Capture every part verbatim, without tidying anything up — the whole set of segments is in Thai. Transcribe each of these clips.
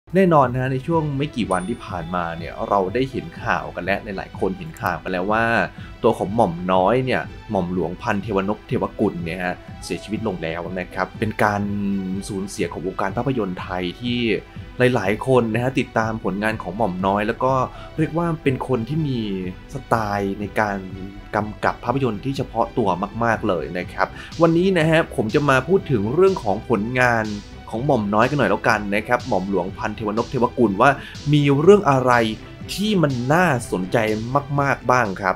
แน่นอนนะในช่วงไม่กี่วันที่ผ่านมาเนี่ยเราได้เห็นข่าวกันและในหลายคนเห็นข่าวกันแล้วว่าตัวของหม่อมน้อยเนี่ยหม่อมหลวงพันเทวนพเทวกุลเนี่ยฮะเสียชีวิตลงแล้วนะครับเป็นการสูญเสียของวงการภาพยนตร์ไทยที่หลายๆคนนะฮะติดตามผลงานของหม่อมน้อยแล้วก็เรียกว่าเป็นคนที่มีสไตล์ในการกำกับภาพยนตร์ที่เฉพาะตัวมากๆเลยนะครับวันนี้นะฮะผมจะมาพูดถึงเรื่องของผลงานของหม่อมน้อยกันหน่อยแล้วกันนะครับหม่อมหลวงพันเทวนพเทวกุลว่ามีเรื่องอะไรที่มันน่าสนใจมากๆบ้างครับ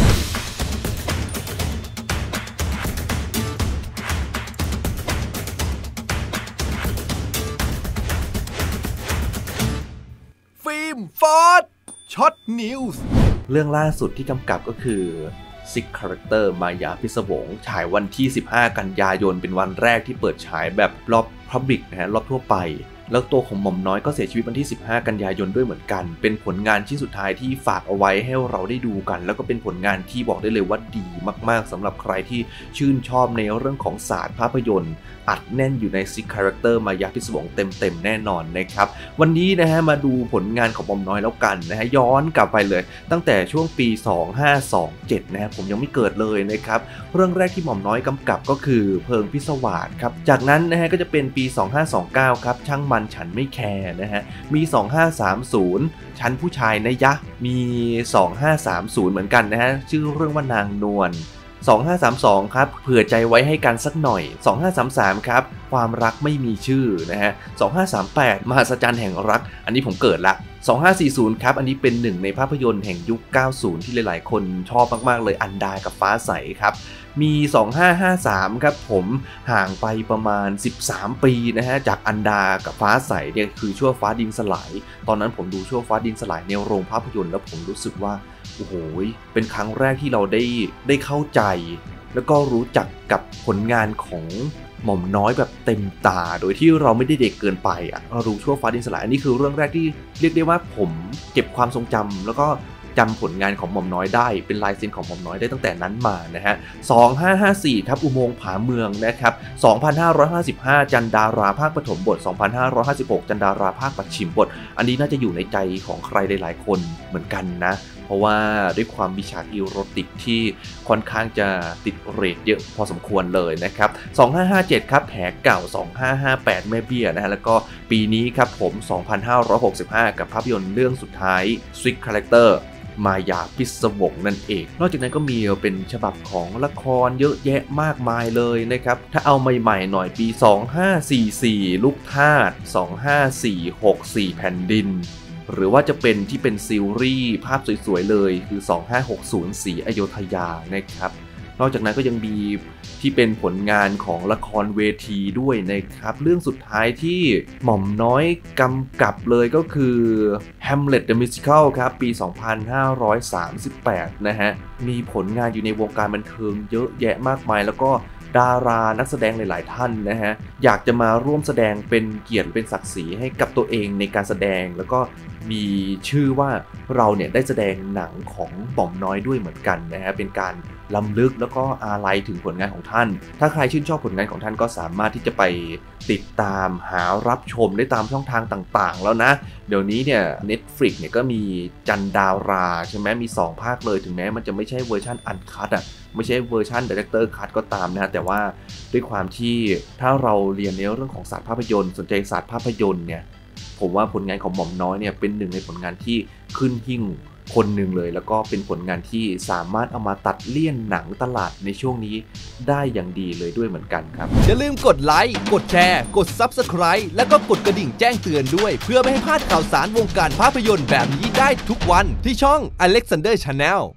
ฟิล์มฟอร์ดช็อตนิวส์เรื่องล่าสุดที่กำกับก็คือซิกคาแรคเตอร์มายาพิศวงฉายวันที่สิบห้ากันยายนเป็นวันแรกที่เปิดฉายแบบรอบ Public นะฮะรอบทั่วไปแล้วตัวของหม่อมน้อยก็เสียชีวิตวันที่สิบห้ากันยายนด้วยเหมือนกันเป็นผลงานที่สุดท้ายที่ฝากเอาไว้ให้เราได้ดูกันแล้วก็เป็นผลงานที่บอกได้เลยว่าดีมากๆสำหรับใครที่ชื่นชอบในเรื่องของศาสตร์ภาพยนตร์อัดแน่นอยู่ในซิกคาแรคเตอร์มายาพิศวงเต็มๆแน่นอนนะครับวันนี้นะฮะมาดูผลงานของหม่อมน้อยแล้วกันนะฮะย้อนกลับไปเลยตั้งแต่ช่วงปีสองห้าสองเจ็ดนะฮะผมยังไม่เกิดเลยนะครับเรื่องแรกที่หม่อมน้อยกำกับก็คือเพลิงพิศวาสครับจากนั้นนะฮะก็จะเป็นปีสองห้าสองเก้าครับช่างมันฉันไม่แคร์นะฮะมีสองห้าสามศูนย์ชั้นผู้ชายนะยะมีสองห้าสามศูนย์เหมือนกันนะฮะชื่อเรื่องว่านางนวลสองห้าสามสองครับเผื่อใจไว้ให้กันสักหน่อยสองห้าสามสามครับความรักไม่มีชื่อนะฮะสองห้าสามแปดมหัศจรรย์แห่งรักอันนี้ผมเกิดละสองห้าสี่ศูนย์ครับอันนี้เป็นหนึ่งในภาพยนตร์แห่งยุคเก้าสิบที่หลายๆคนชอบมากๆเลยอันดากับฟ้าใสครับมีสองห้าห้าสามครับผมห่างไปประมาณสิบสามปีนะฮะจากอันดากับฟ้าใสเนี่ยคือชั่วฟ้าดินสลายตอนนั้นผมดูชั่วฟ้าดินสลายในโรงภาพยนตร์แล้วผมรู้สึกว่าโอ้โหเป็นครั้งแรกที่เราได้ได้เข้าใจแล้วก็รู้จักกับผลงานของหม่อมน้อยแบบเต็มตาโดยที่เราไม่ได้เด็กเกินไปอ่ะเรารู้ชั่วฟ้าดินสลายอันนี้คือเรื่องแรกที่เรียกได้ว่าผมเก็บความทรงจำแล้วก็จำผลงานของหม่อมน้อยได้เป็นลายเซ็นของหม่อมน้อยได้ตั้งแต่นั้นมานะฮะสองห้าห้าสี่ครับอุโมงค์ผาเมืองนะครับสองพันห้าร้อยห้าสิบห้าจันดาราภาคปฐมบทสองพันห้าร้อยห้าสิบหกจันดาราภาคปัจฉิมบทอันนี้น่าจะอยู่ในใจของใครหลายๆคนเหมือนกันนะเพราะว่าด้วยความมีฉากอีโรติกที่ค่อนข้างจะติดเรทเยอะพอสมควรเลยนะครับสองห้าห้าเจ็ดครับแผลเก่าสองห้าห้าแปดแม่เบี้ยนะฮะแล้วก็ปีนี้ครับผมสองพันห้าร้อยหกสิบห้ากับภาพยนตร์เรื่องสุดท้าย Strict Character มายาพิศวงนั่นเองนอกจากนั้นก็มีเป็นฉบับของละครเยอะแยะมากมายเลยนะครับถ้าเอาใหม่ๆหน่อยปีสองห้าสี่สี่ลูกทาสสองห้าสี่หกสี่แผ่นดินหรือว่าจะเป็นที่เป็นซีรีส์ภาพสวยๆเลยคือสองห้าหกศูนย์สีอโยธยานะครับนอกจากนั้นก็ยังมีที่เป็นผลงานของละครเวทีด้วยนะครับเรื่องสุดท้ายที่หม่อมน้อยกำกับเลยก็คือ Hamlet the Musical ครับปีสองพันห้าร้อยสามสิบแปดนะฮะมีผลงานอยู่ในวงการบันเทิงเยอะแยะมากมายแล้วก็ดารานักแสดงหลายๆท่านนะฮะอยากจะมาร่วมแสดงเป็นเกียรติเป็นศักดิ์ศรีให้กับตัวเองในการแสดงแล้วก็มีชื่อว่าเราเนี่ยได้แสดงหนังของหม่อมน้อยด้วยเหมือนกันนะฮะเป็นการล้ำลึกแล้วก็อาลัยถึงผลงานของท่านถ้าใครชื่นชอบผลงานของท่านก็สามารถที่จะไปติดตามหารับชมได้ตามช่องทางต่างๆแล้วนะเดี๋ยวนี้เนี่ย Netflix เนี่ยก็มีจันดาราใช่ไหมมีสองภาคเลยถึงแม้มันจะไม่ใช่เวอร์ชันอันคัทอ่ะไม่ใช่เวอร์ชัน Director Cut ก็ตามนะแต่ว่าด้วยความที่ถ้าเราเรียนในเรื่องของศาสตร์ภาพยนตร์สนใจศาสตร์ภาพยนตร์เนี่ยผมว่าผลงานของหม่อมน้อยเนี่ยเป็นหนึ่งในผลงานที่ขึ้นหิ้งคนหนึ่งเลยแล้วก็เป็นผลงานที่สามารถเอามาตัดเลี่ยนหนังตลาดในช่วงนี้ได้อย่างดีเลยด้วยเหมือนกันครับอย่าลืมกดไลค์กดแชร์กด ซับสไครบ์ แล้วก็กดกระดิ่งแจ้งเตือนด้วยเพื่อไม่ให้พลาดข่าวสารวงการภาพยนตร์แบบนี้ได้ทุกวันที่ช่อง Alexander Channel